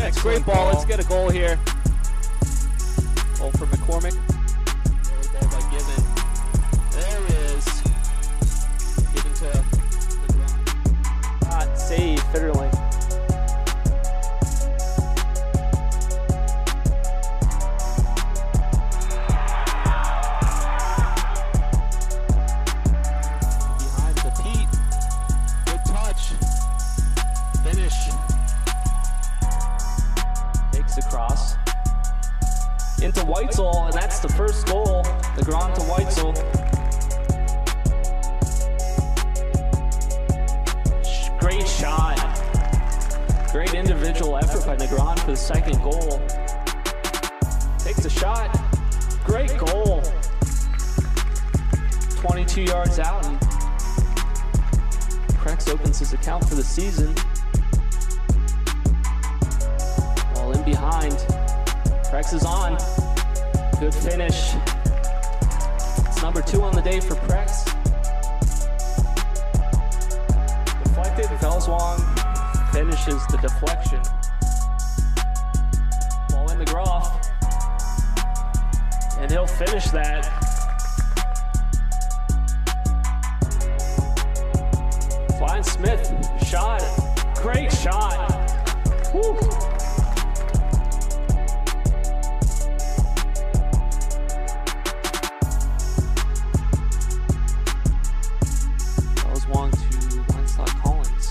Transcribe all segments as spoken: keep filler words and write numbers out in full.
That's a great ball. Let's get a goal here. Goal for McCormick. Early ball by Given. There it is. Given to Hot save, Fitterling. Behind the Pete. Good touch. Finish. Takes across. Into Weitzel, and that's the first goal. Negron to Weitzel. Great shot. Great individual effort by Negron for the second goal. Takes a shot. Great goal. twenty-two yards out, and Prex opens his account for the season. Ball in behind. Prex is on. Good finish. It's number two on the day for Prex. Deflected. Felswang finishes the deflection. Ball into Groff. And he'll finish that. Flying Smith. Shot. Great shot. Woo. Wong to Winslow Collins.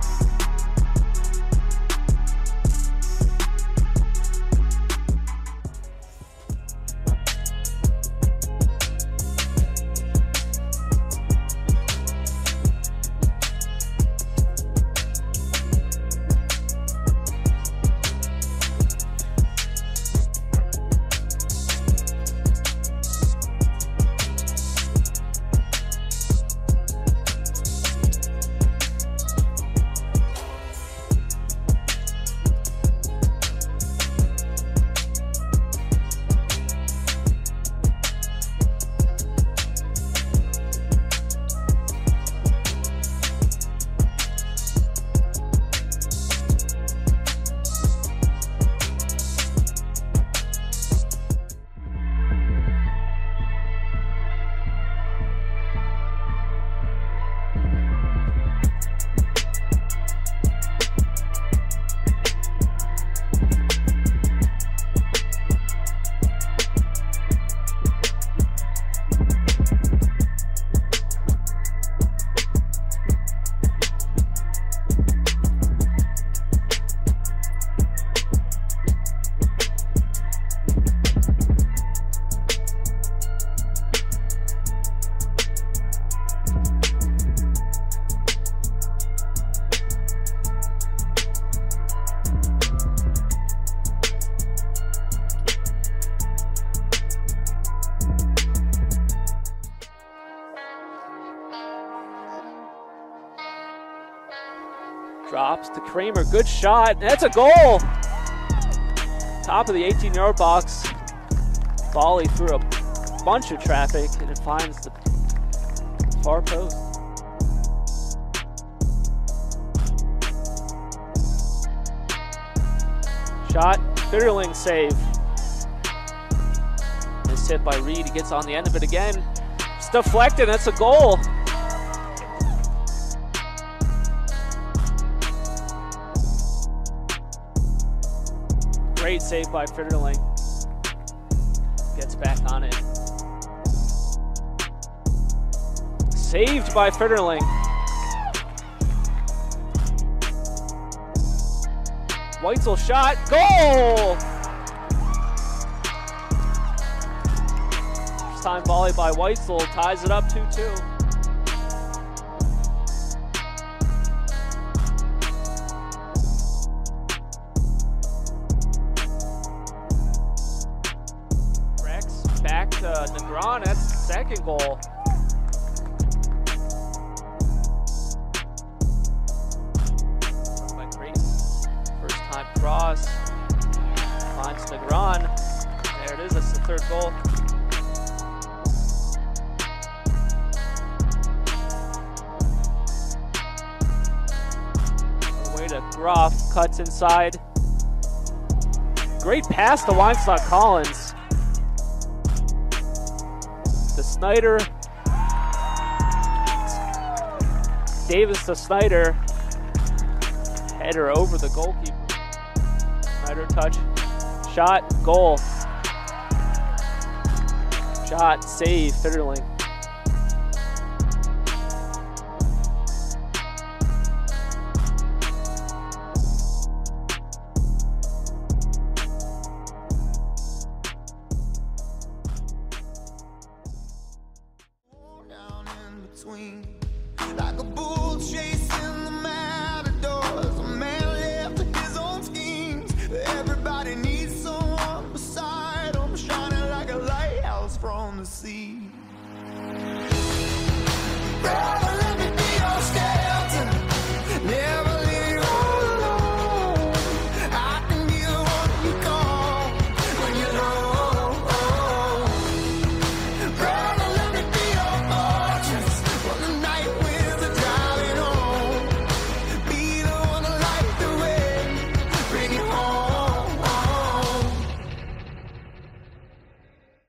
Drops to Kramer, good shot, that's a goal! Top of the eighteen yard box. Volley through a bunch of traffic, and it finds the far post. Shot, Fitterling save. This hit by Reed, he gets on the end of it again. It's deflected, that's a goal. Great save by Fitterling. Gets back on it. Saved by Fitterling. Weitzel shot, goal! First time volley by Weitzel, ties it up two two. Back to Negron, that's the second goal. First time cross, finds Negron. There it is, that's the third goal. Way to Groff, cuts inside. Great pass to Weinstock Collins. To Snyder. Davis to Snyder. Header over the goalkeeper. Snyder touch. Shot, goal. Shot, save, Fitterling. Down in between, like a bull chasing